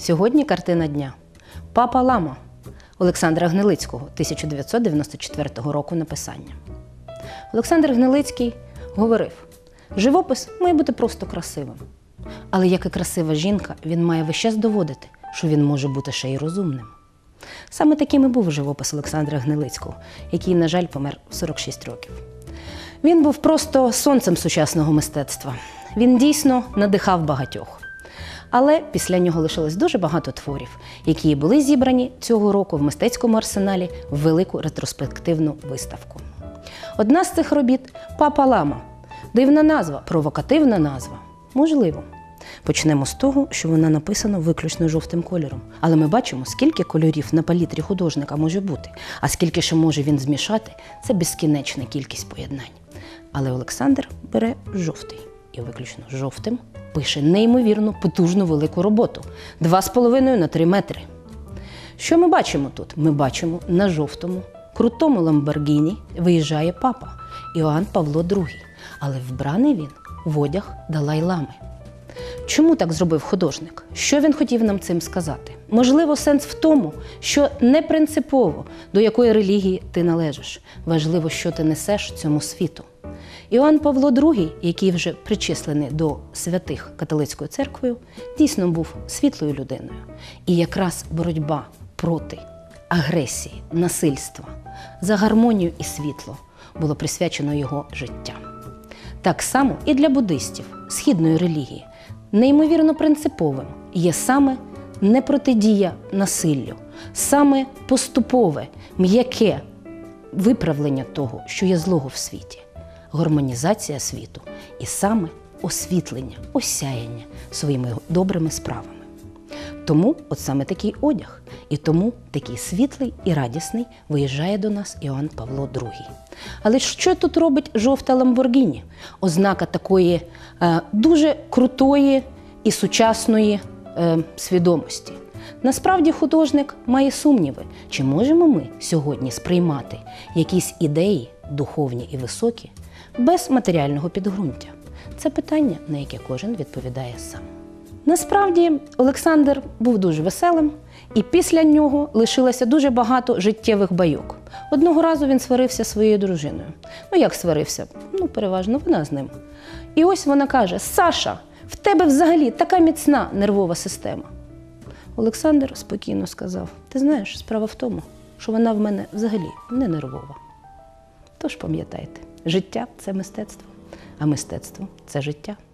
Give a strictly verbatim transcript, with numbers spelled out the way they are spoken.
Сьогодні картина дня. Папа Лама Олександра Гнилицького, тисяча дев'ятсот дев'яносто четвертого року написання. Олександр Гнилицький говорив: живопис має бути просто красивим. Але як і красива жінка, він має весь час доводити, що він може бути ще й розумним. Саме таким і був живопис Олександра Гнилицького, який, на жаль, помер в сорок шість років. Він був просто сонцем сучасного мистецтва. Він дійсно надихав багатьох. Але після нього лишилось дуже багато творів, які були зібрані цього року в мистецькому арсеналі в велику ретроспективну виставку. Одна з цих робіт – «Папа Лама». Дивна назва, провокативна назва. Можливо. Почнемо з того, що вона написана виключно жовтим кольором. Але ми бачимо, скільки кольорів на палітрі художника може бути, а скільки ще може він змішати – це безкінечна кількість поєднань. Але Олександр бере жовтий і виключно жовтим пише неймовірно потужну велику роботу – два з половиною на три метри. Що ми бачимо тут? Ми бачимо на жовтому, крутому Ламборгіні виїжджає папа Іоанн Павло другий, але вбраний він в одяг Далай-Лами. Чому так зробив художник? Що він хотів нам цим сказати? Можливо, сенс в тому, що не принципово, до якої релігії ти належиш. Важливо, що ти несеш цьому світу. Іоанн Павло другий, який вже причислений до святих католицькою церквою, дійсно був світлою людиною. І якраз боротьба проти агресії, насильства, за гармонію і світло було присвячено його життя. Так само і для буддистів, східної релігії, неймовірно принциповим є саме не протидія насиллю, саме поступове, м'яке виправлення того, що є злого в світі, гармонізація світу і саме освітлення, осяяння своїми добрими справами. Тому от саме такий одяг, і тому такий світлий і радісний виїжджає до нас Іоанн Павло другий. Але що тут робить жовта Ламборгіні? Ознака такої е, дуже крутої і сучасної е, свідомості. Насправді художник має сумніви, чи можемо ми сьогодні сприймати якісь ідеї духовні і високі без матеріального підґрунтя. Це питання, на яке кожен відповідає сам. Насправді, Олександр був дуже веселим, і після нього лишилося дуже багато життєвих байок. Одного разу він сварився зі своєю дружиною. Ну, як сварився? Ну, переважно вона з ним. І ось вона каже: «Саша, в тебе взагалі така міцна нервова система». Олександр спокійно сказав: «Ти знаєш, справа в тому, що вона в мене взагалі не нервова». Тож пам'ятайте, життя – це мистецтво, а мистецтво – це життя.